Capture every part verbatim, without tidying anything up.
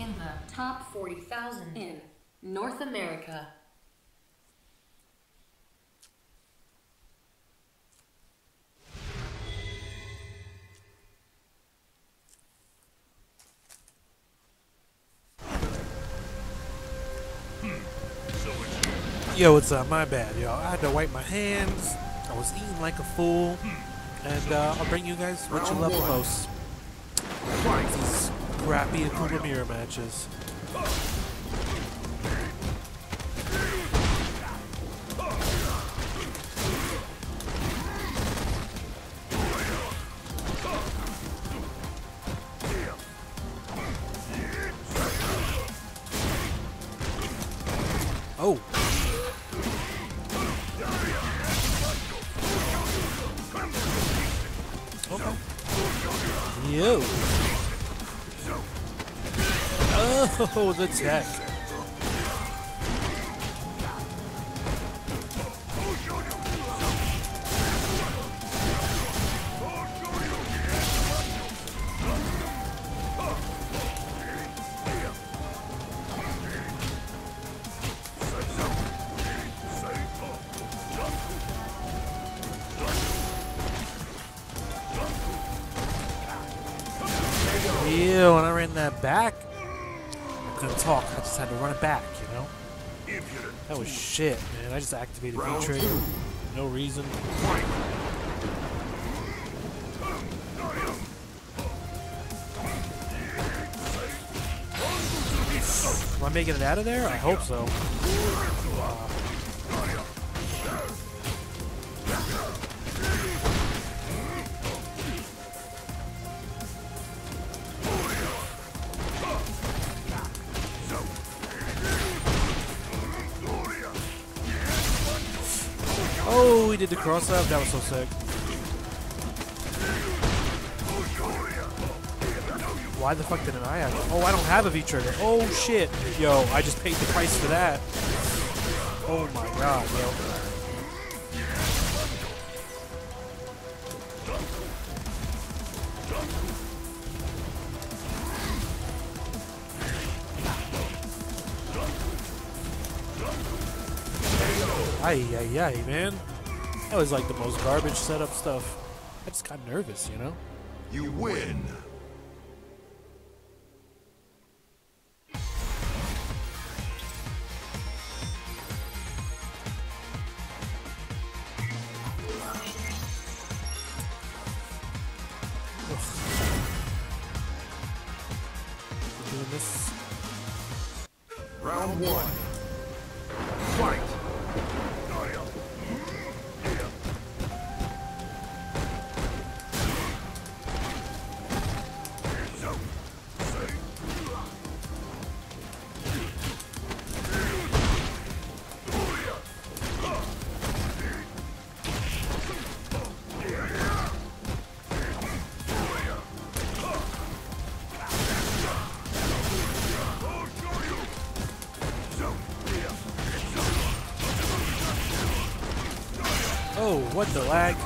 in the top forty thousand in North America. Yo, what's up? My bad, yo. I had to wipe my hands. I was eating like a fool. And uh, I'll bring you guys what you love the most. These crappy Akuma Mirror matches. Oh. Okay. Yo. Oh, the tech. Ew, when I ran that back, I couldn't talk. I just had to run it back, you know? That was shit, man. I just activated V-Trigger. No reason. Am I making it out of there? I hope so. Uh, Oh, he did the cross up. That was so sick. Why the fuck didn't I have it? Oh, I don't have a V-Trigger. Oh, shit. Yo, I just paid the price for that. Oh, my God, yo. Ay, ay, ay, man. That was like the most garbage setup stuff. I just got nervous, you know? You win. We're doing this. Round one. Fight. Oh, what the lag?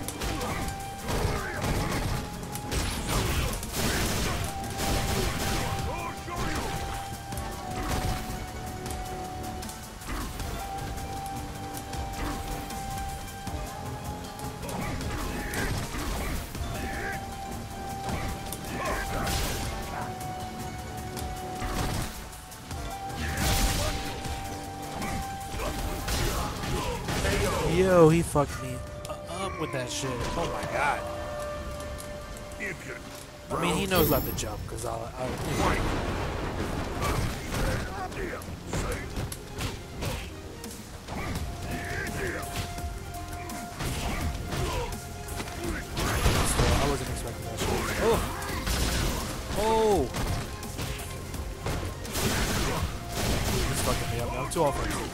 Yo, he fucked me up with that shit. Oh my god. I mean, he knows not to jump, because I'll... I'll I wasn't expecting that shit. Oh! Oh! He's fucking me up now. Too offensive.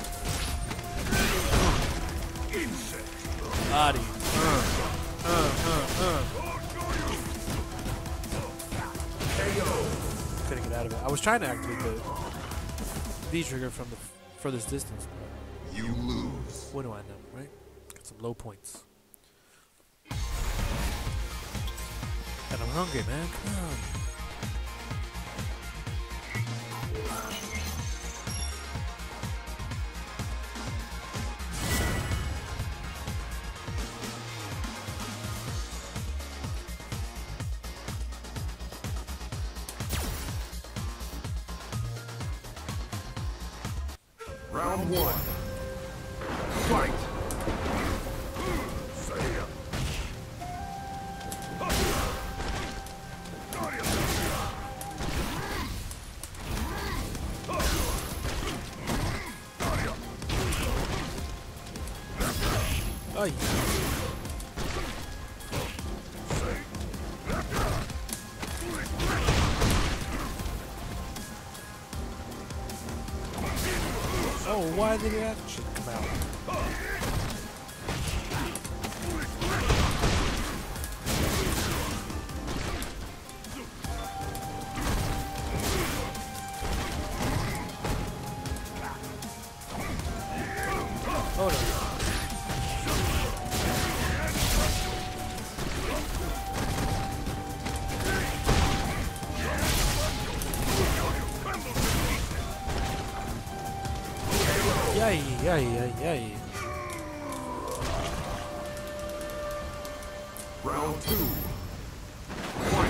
Body. Uh, uh, uh, uh. Couldn't get out of it. I was trying to activate the V-Trigger from the furthest distance. But You lose. what do I know, right? Got some low points. And I'm hungry, man. Come on. Round one. Fight! Say ya. Ay. Oh, why did that shit come out? Oh no. Yay, yay, yay, yay. Round two. Fight!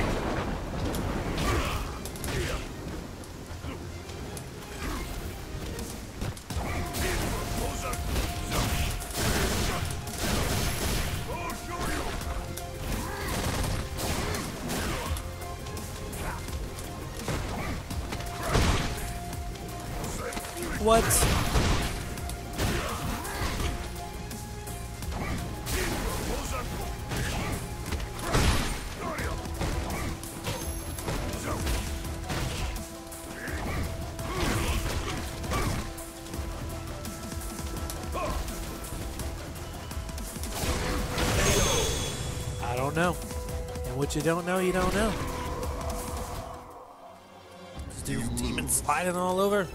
What? I don't know. And what you don't know, you don't know. This dude's demon sliding all over.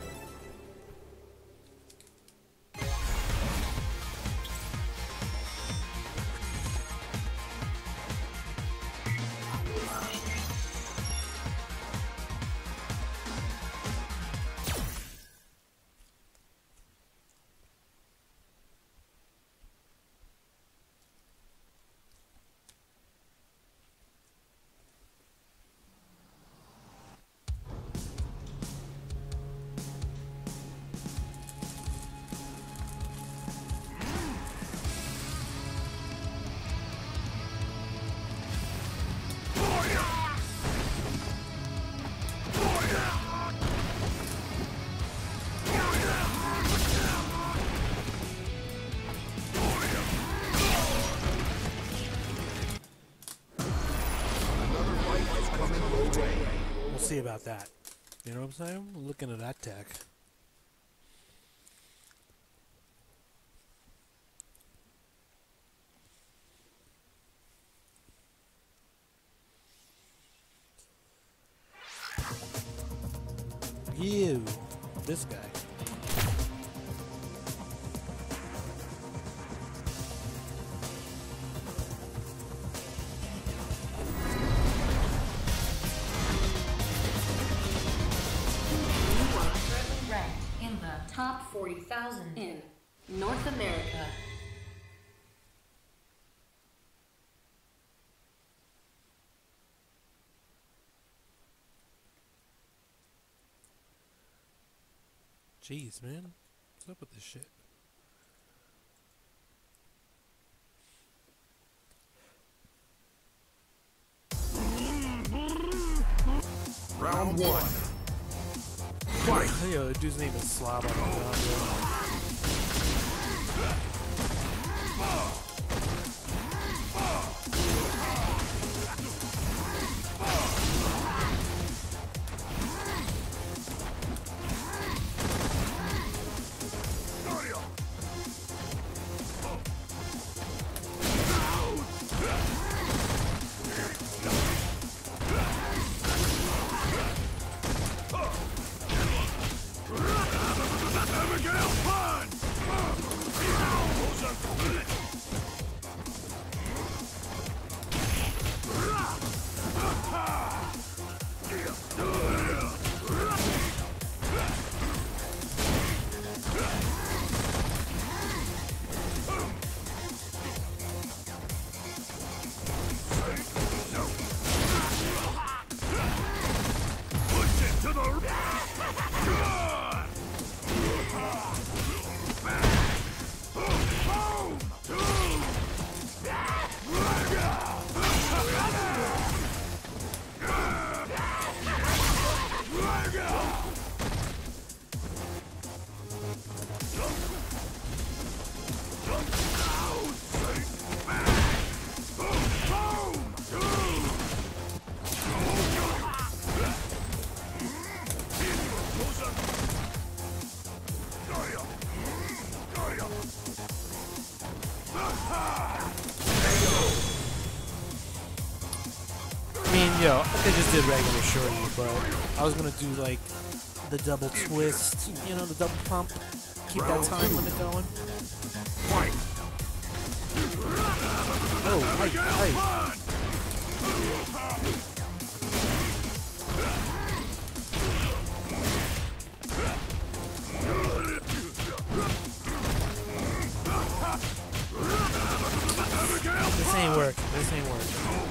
We'll see about that. You know what I'm saying? We're looking at that tech. You, this guy. In the top forty thousand in North America. Jeez, man. What's up with this shit? Round one. Fight! Yo, the dude's name is Slob on the top. Abigail! Yo, I could just did regular shorty, but I was gonna do like the double twist, you know, the double pump. Keep that time limit going. Fight! Oh, right, right. This ain't working. This ain't working.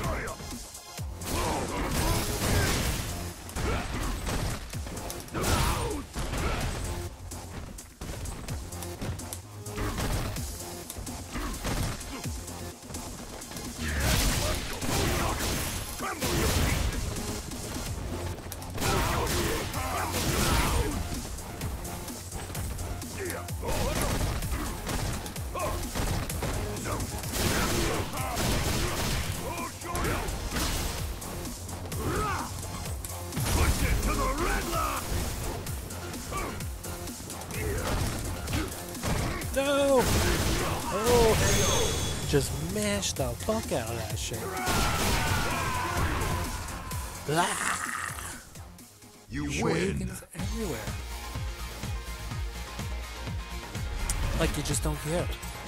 No! Oh! Just mash the fuck out of that shit. Ah! You win! Shurikens everywhere. Like you just don't care.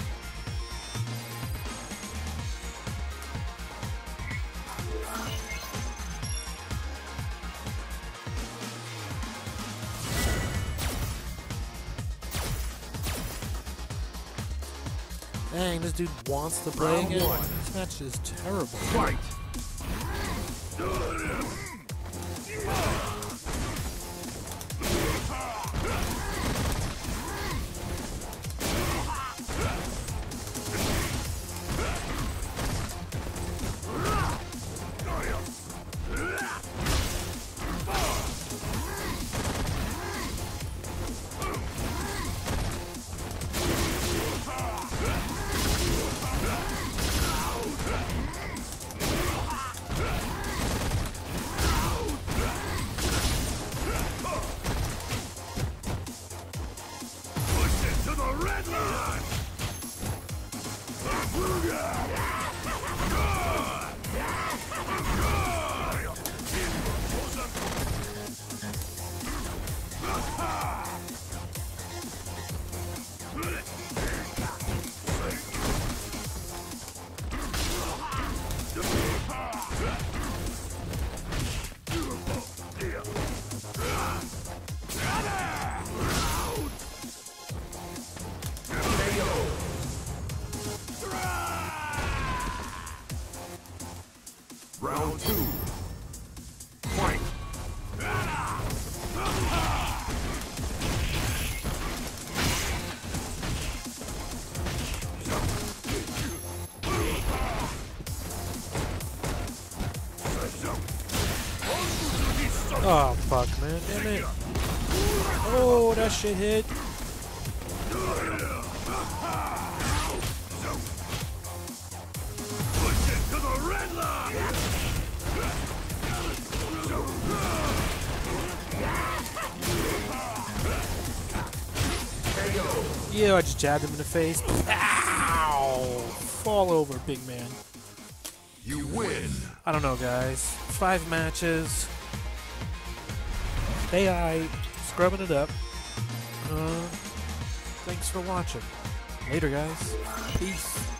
Dang, this dude wants to play Round again. one. This match is terrible. Fight! Round two. Fight! Oh fuck, man, damn it! Oh, that shit hit. Yeah, I just jabbed him in the face. Ow! Fall over, big man. You win! I don't know, guys. Five matches. A I scrubbing it up. Uh, thanks for watching. Later, guys. Peace.